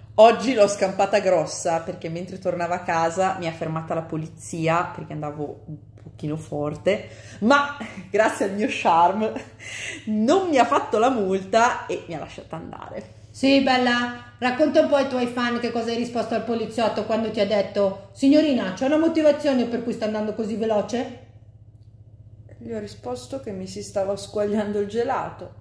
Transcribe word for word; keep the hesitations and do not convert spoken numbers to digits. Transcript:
Oggi l'ho scampata grossa perché mentre tornavo a casa mi ha fermata la polizia perché andavo un pochino forte, ma grazie al mio charme non mi ha fatto la multa e mi ha lasciata andare. Sì, bella, racconta un po' ai tuoi fan che cosa hai risposto al poliziotto quando ti ha detto: signorina, c'è una motivazione per cui sta andando così veloce? Gli ho risposto che mi si stava squagliando il gelato.